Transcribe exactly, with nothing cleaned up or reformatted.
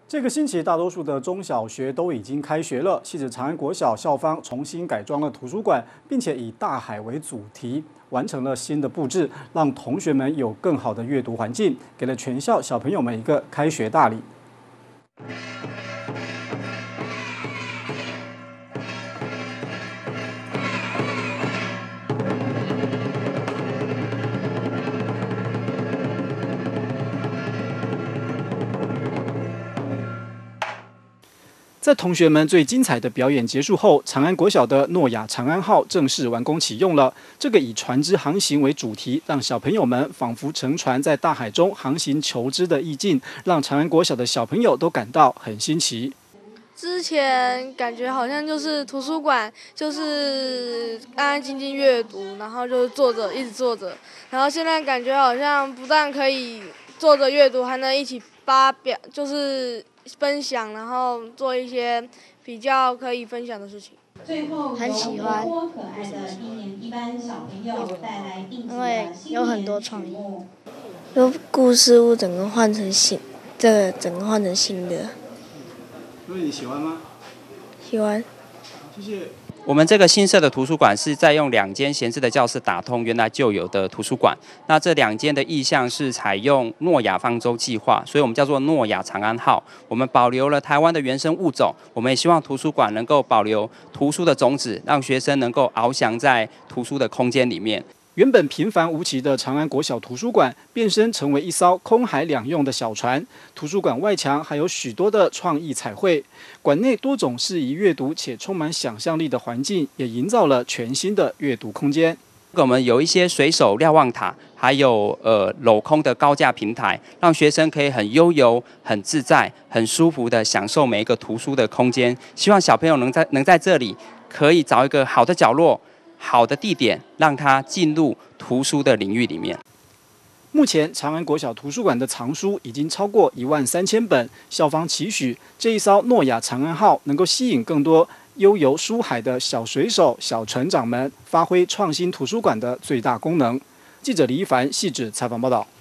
这个星期，大多数的中小学都已经开学了。汐止长安国小校方重新改装了图书馆，并且以大海为主题，完成了新的布置，让同学们有更好的阅读环境，给了全校小朋友们一个开学大礼。 在同学们最精彩的表演结束后，长安国小的诺亚长安号正式完工启用了。这个以船只航行为主题，让小朋友们仿佛乘船在大海中航行求知的意境，让长安国小的小朋友都感到很新奇。 之前感觉好像就是图书馆，就是安安静静阅读，然后就是坐着一直坐着。然后现在感觉好像不但可以坐着阅读，还能一起发表，就是分享，然后做一些比较可以分享的事情。 很喜欢，因为有很多创意。有故事屋整个换成新，这个整个换成新的。 所以你喜欢吗？ 喜欢。 谢谢。 我们这个新设的图书馆是在用两间闲置的教室打通原来就有的图书馆。那这两间的意向是采用诺亚方舟计划，所以我们叫做诺亚长安号。我们保留了台湾的原生物种，我们也希望图书馆能够保留图书的种子，让学生能够翱翔在图书的空间里面。 原本平凡无奇的长安国小图书馆，变身成为一艘空海两用的小船。图书馆外墙还有许多的创意彩绘，馆内多种适宜阅读且充满想象力的环境，也营造了全新的阅读空间。 我们有一些水手瞭望塔，还有呃镂空的高架平台，让学生可以很悠游、很自在、很舒服地享受每一个图书的空间。希望小朋友能在能在这里可以找一个好的角落。 好的地点，让他进入图书的领域里面。 目前，长安国小图书馆的藏书已经超过一万三千本。校方期许这一艘诺亚长安号能够吸引更多悠游书海的小水手、小船长们，发挥创新图书馆的最大功能。记者李一凡，汐止采访报道。